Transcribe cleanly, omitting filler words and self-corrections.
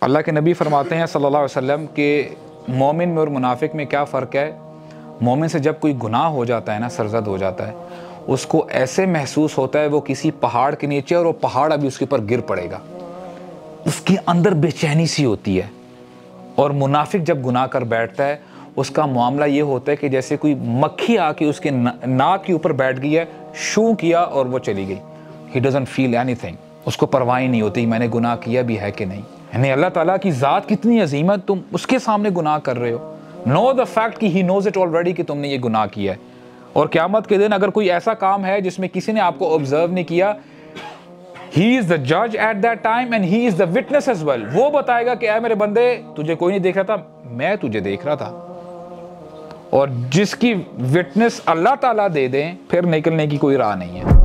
अल्लाह के नबी फरमाते हैं सल्लल्लाहु अलैहि वसल्लम कि मोमिन में और मुनाफिक में क्या फ़र्क है। मोमिन से जब कोई गुनाह हो जाता है ना, सरजद हो जाता है, उसको ऐसे महसूस होता है वो किसी पहाड़ के नीचे और वो पहाड़ अभी उसके ऊपर गिर पड़ेगा, उसके अंदर बेचैनी सी होती है। और मुनाफिक जब गुनाह कर बैठता है उसका मामला ये होता है कि जैसे कोई मक्खी आके उसके नाक के ऊपर बैठ गई है, शू किया और वो चली गई। ही डजंट फील एनीथिंग, उसको परवाह नहीं होती मैंने गुनाह किया भी है कि नहीं। यानी अल्लाह ताला की ज़ात कितनी अजीम है, तुम उसके सामने गुनाह कर रहे हो। नो द फैक्ट कि ही नोज इट ऑलरेडी कि तुमने ये गुनाह किया है। और क़यामत के दिन अगर कोई ऐसा काम है जिसमें किसी ने आपको ऑब्जर्व नहीं किया, He is the judge at that time and he is the witness as well। वो बताएगा कि ऐ मेरे बंदे, तुझे कोई नहीं देख रहा था, मैं तुझे देख रहा था। और जिसकी विटनेस अल्लाह ताला दे दें, फिर निकलने की कोई राह नहीं है।